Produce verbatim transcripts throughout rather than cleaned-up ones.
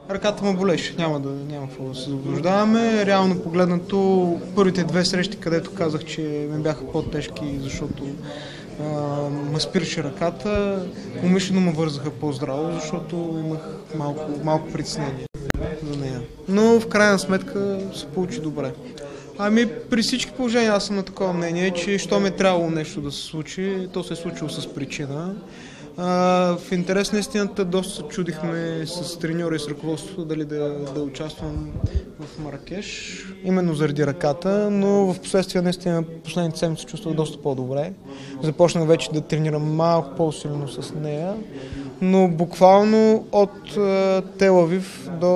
Ръката му болеше, няма да няма какво да се заблуждаваме. Реално погледнато, първите две срещи, където казах, че ми бяха по-тежки, защото а, ме спираше ръката, умишлено ме вързаха по-здраво, защото имах малко, малко притеснение за нея. Но в крайна сметка се получи добре. Ами при всички положения аз съм на такова мнение, че що ме трябвало нещо да се случи, то се е случило с причина. Uh, в интерес на истината доста се чудихме с треньора и с ръководството дали да, да участвам в Маракеш, именно заради ръката, но в последствие наистина последните седмици се чувствах доста по-добре. Започнах вече да тренирам малко по-силно с нея, но буквално от uh, Тел Авив до,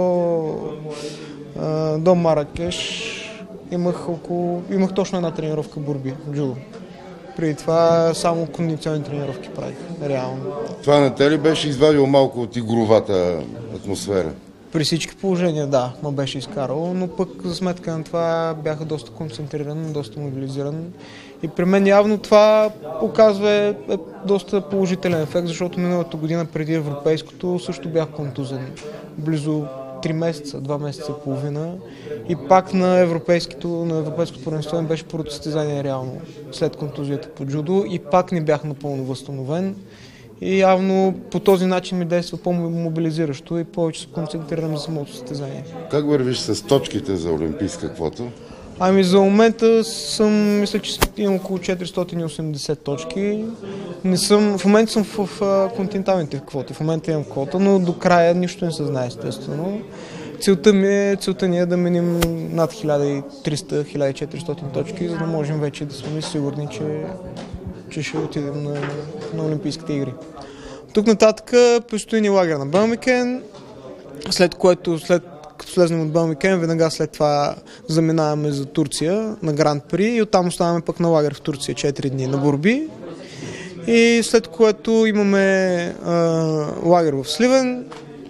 uh, до Маракеш имах, около, имах точно една тренировка борби, джудо. Преди това само кондиционни тренировки правих, реално. Това не те ли беше извадило малко от игровата атмосфера? При всички положения, да, ме беше изкарало, но пък за сметка на това бях доста концентриран, доста мобилизиран. И при мен явно това оказва е, е доста положителен ефект, защото миналата година преди европейското също бях контузен. Близо три месеца, два месеца и половина. И пак на европейското, на европейското първенство беше първото състезание реално след контузията по джудо и пак не бях напълно възстановен. И явно по този начин ми действа по-мобилизиращо и повече се концентрирам за самото състезание. Как вървиш с точките за олимпийска квота? Ами за момента съм, мисля, че имам около четиристотин и осемдесет точки. Не съм, в момента съм в, в континенталните квоти, в момента имам квота, но до края нищо не се знае естествено. Целта ми е, целта ни е да минем над хиляда и триста до хиляда и четиристотин точки, за да можем вече да сме сигурни, че, че ще отидем на, на Олимпийските игри. Тук нататък предстои ни лагер на Бълмикен, след което, след като слезнем от Бълмикен, веднага след това заминаваме за Турция на Гранд При и оттам оставаме пък на лагер в Турция четири дни на борби. И след което имаме а, лагер в Сливен,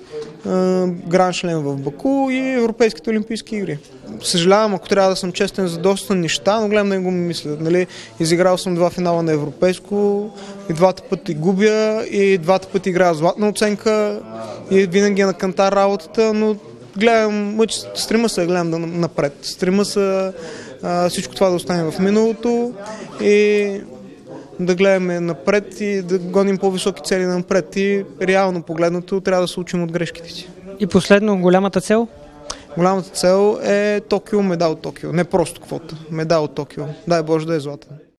Гранд Шлем в Баку и Европейските олимпийски игри. Съжалявам, ако трябва да съм честен за доста неща, но гледам да не го мисля. Нали? Изиграл съм два финала на европейско, и двата пъти губя, и двата пъти играя златна оценка, и винаги е на кантар работата, но гледам, мъч, стрима се гледам да напред. Стрима се а, всичко това да остане в миналото и да гледаме напред и да гоним по-високи цели напред. И реално погледнато трябва да се учим от грешките си. И последно, голямата цел? Голямата цел е Токио, медал от Токио. Не просто квота, медал от Токио. Дай Боже да е златен.